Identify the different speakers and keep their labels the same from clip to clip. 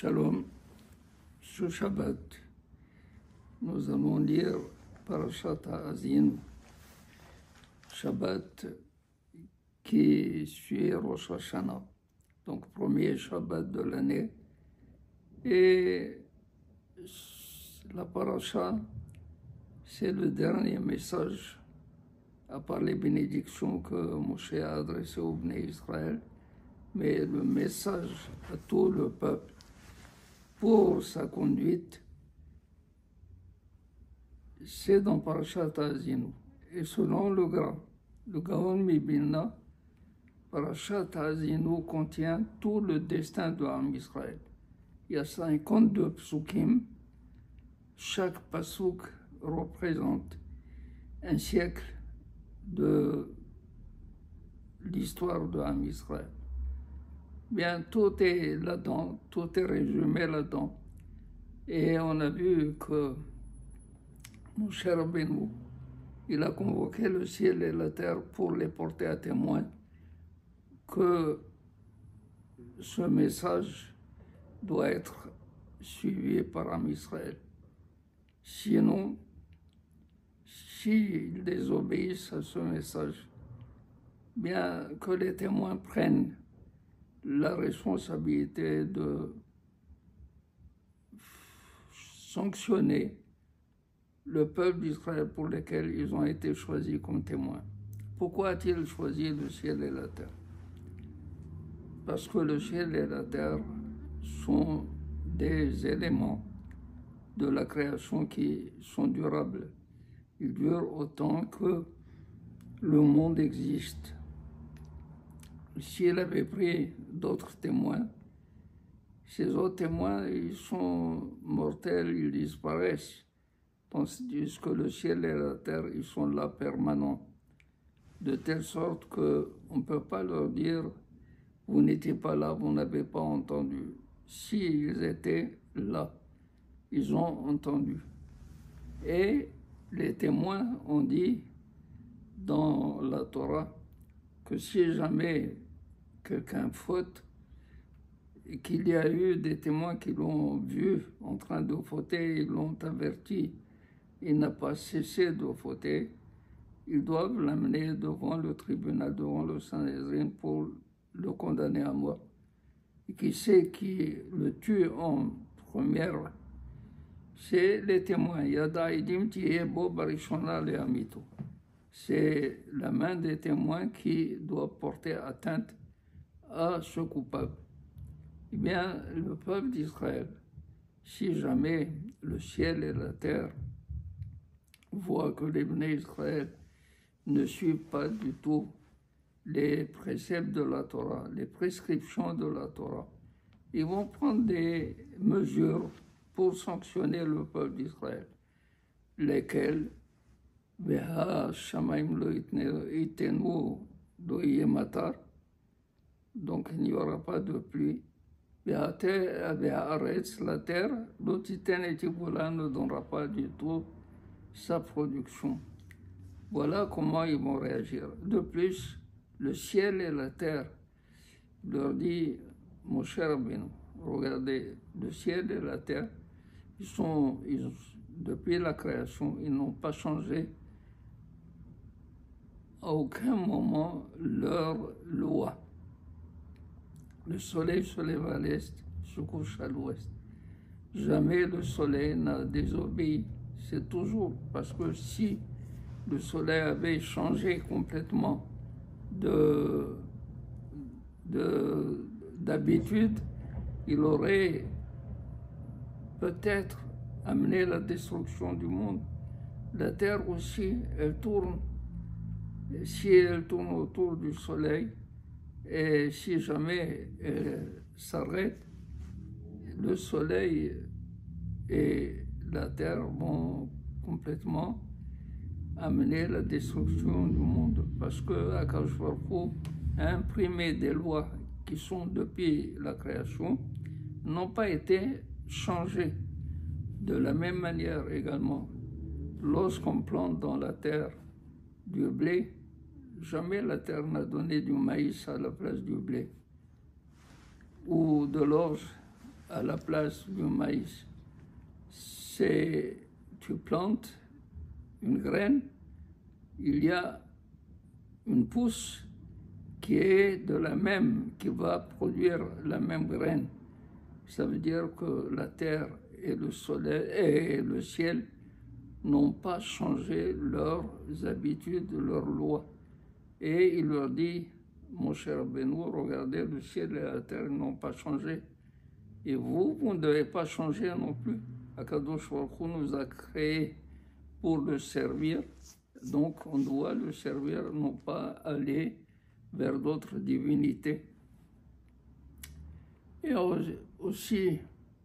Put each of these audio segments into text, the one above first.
Speaker 1: Shalom, ce Shabbat, nous allons lire Parashat Ha'azinu, Shabbat qui suit Rosh Hashanah, donc premier Shabbat de l'année. Et la Parasha, c'est le dernier message, à part les bénédictions que Moshe a adressées au Bnei Israël, mais le message à tout le peuple pour sa conduite, c'est dans Parashat Ha'azinu. Et selon le Gaon Mibilna, Parashat Ha'azinu contient tout le destin de l'âme Israël. Il y a 52 psukim. Chaque pasuk représente un siècle de l'histoire de l'âme Israël. Bien, tout est là-dedans, tout est résumé là-dedans. Et on a vu que Moshe Rabbeinu, il a convoqué le ciel et la terre pour les porter à témoin que ce message doit être suivi par l'âme Israël. Sinon, s'ils désobéissent à ce message, bien que les témoins prennent la responsabilité de sanctionner le peuple d'Israël pour lequel ils ont été choisis comme témoins. Pourquoi a-t-il choisi le ciel et la terre? Parce que le ciel et la terre sont des éléments de la création qui sont durables. Ils durent autant que le monde existe. S'il avait pris d'autres témoins, ces autres témoins, ils sont mortels, ils disparaissent. Tandis que le ciel et la terre, ils sont là permanents. De telle sorte qu'on ne peut pas leur dire « vous n'étiez pas là, vous n'avez pas entendu ». S'ils étaient là, ils ont entendu. Et les témoins ont dit dans la Torah que si jamais quelqu'un faute, et qu'il y a eu des témoins qui l'ont vu en train de fauter, ils l'ont averti, il n'a pas cessé de fauter, ils doivent l'amener devant le tribunal, devant le Sanhédrin pour le condamner à mort. Et qui c'est qui le tue en première? C'est les témoins. Yada idim tiebo barishona le amito. C'est la main des témoins qui doit porter atteinte à ce coupable. Eh bien, le peuple d'Israël, si jamais le ciel et la terre voient que les Bnei Israël ne suivent pas du tout les préceptes de la Torah, les prescriptions de la Torah, ils vont prendre des mesures pour sanctionner le peuple d'Israël, lesquelles donc il n'y aura pas de pluie. La terre, ne donnera pas du tout sa production. Voilà comment ils vont réagir. De plus, le ciel et la terre, leur dit Moshe Rabbeinu, regardez, le ciel et la terre, depuis la création, ils n'ont pas changé à aucun moment leur loi. Le soleil se lève à l'est, se couche à l'ouest. Jamais le soleil n'a désobéi. C'est toujours parce que si le soleil avait changé complètement d'habitude, il aurait peut-être amené la destruction du monde. La terre aussi, elle tourne. Et si elle tourne autour du soleil, et si jamais elle s'arrête, le soleil et la terre vont complètement amener la destruction du monde. Parce que Akadosh Baruch Hu a imprimé des lois qui sont depuis la création, n'ont pas été changées. De la même manière également, lorsqu'on plante dans la terre du blé, jamais la terre n'a donné du maïs à la place du blé, ou de l'orge à la place du maïs. Tu plantes une graine, il y a une pousse qui est de la même, qui va produire la même graine. Ça veut dire que la terre et le soleil et le ciel n'ont pas changé leurs habitudes, leurs lois. Et il leur dit, mon cher Benoît, regardez, le ciel et la terre n'ont pas changé. Et vous ne devez pas changer non plus. Akadosh Baruch Hu nous a créés pour le servir. Donc on doit le servir, non pas aller vers d'autres divinités. Et aussi,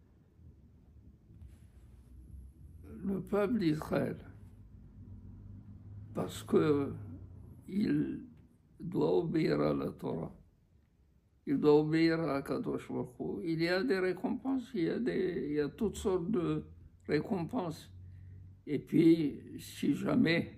Speaker 1: le peuple d'Israël, parce qu'il doit obéir à la Torah, il doit obéir à Kadosh Baruch Hu. Il y a des récompenses, il y a toutes sortes de récompenses. Et puis, si jamais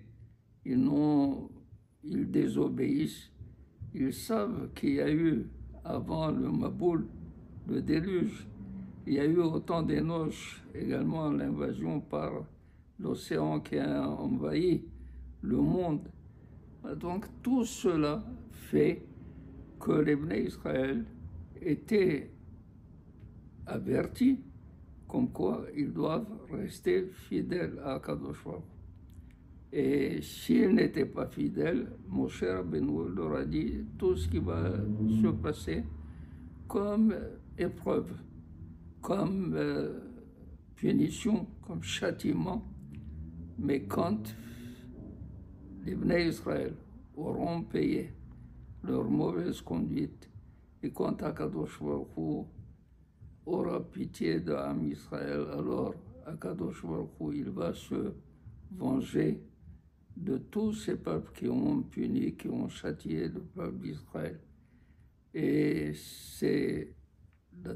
Speaker 1: ils désobéissent, ils savent qu'il y a eu, avant le Maboul, le déluge, il y a eu autant d'Enoch, également l'invasion par l'océan qui a envahi le monde. Donc tout cela fait que les Bnei Israël étaient avertis comme quoi ils doivent rester fidèles à Kadosh Baruch Hu. Et s'ils n'étaient pas fidèles, Moshe Rabbeinu leur a dit tout ce qui va se passer comme épreuve, comme punition, comme châtiment. Mais quand les Bnei Israël auront payé leur mauvaise conduite, et quand Akadosh Baruch Hu aura pitié d'Am Israël, alors Akadosh Baruch Hu, il va se venger de tous ces peuples qui ont puni, qui ont châtié le peuple d'Israël. Et c'est le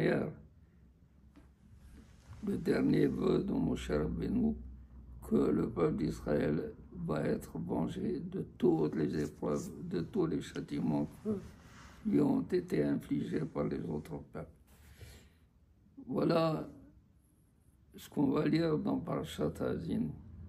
Speaker 1: dernier vœu de Moshe Rabbeinu, que le peuple d'Israël va être vengé de toutes les épreuves, de tous les châtiments qui lui ont été infligés par les autres peuples. Voilà ce qu'on va lire dans Parashat Haazinu.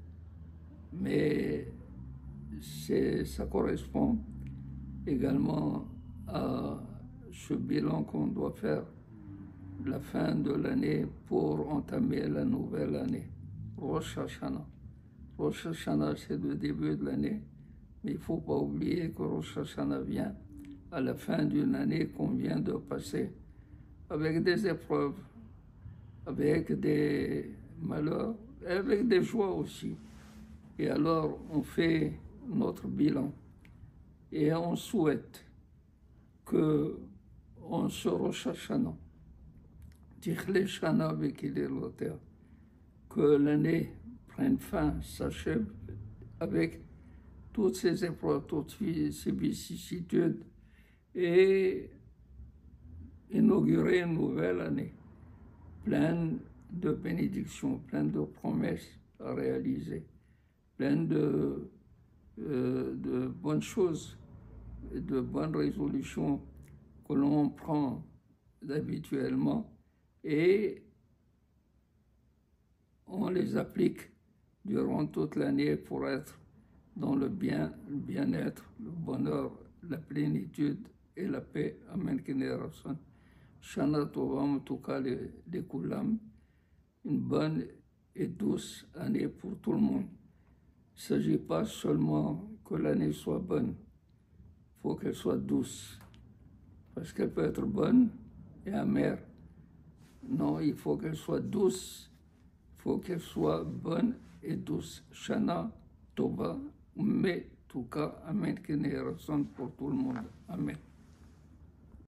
Speaker 1: Mais ça correspond également à ce bilan qu'on doit faire la fin de l'année pour entamer la nouvelle année. Rosh Hashanah. Rosh Hashanah, c'est le début de l'année, mais il ne faut pas oublier que Rosh Hashanah vient à la fin d'une année qu'on vient de passer, avec des épreuves, avec des malheurs, et avec des joies aussi. Et alors, on fait notre bilan et on souhaite que on se Rosh Hashanah, Tichle Shana Vekilei Loter, que l'année prenne fin, s'achève avec toutes ces épreuves, toutes ces vicissitudes et inaugurer une nouvelle année pleine de bénédictions, pleine de promesses à réaliser, pleine de bonnes choses, de bonnes résolutions que l'on prend habituellement et on les applique durant toute l'année pour être dans le bien-être, le bonheur, la plénitude et la paix. Amen. Shana Tova Mutuka le Kulam, une bonne et douce année pour tout le monde. Il ne s'agit pas seulement que l'année soit bonne, il faut qu'elle soit douce, parce qu'elle peut être bonne et amère. Non, il faut qu'elle soit douce, il faut qu'elle soit bonne et douce. Shana Tova, mais en tout cas, Amen, pour tout le monde. Amen.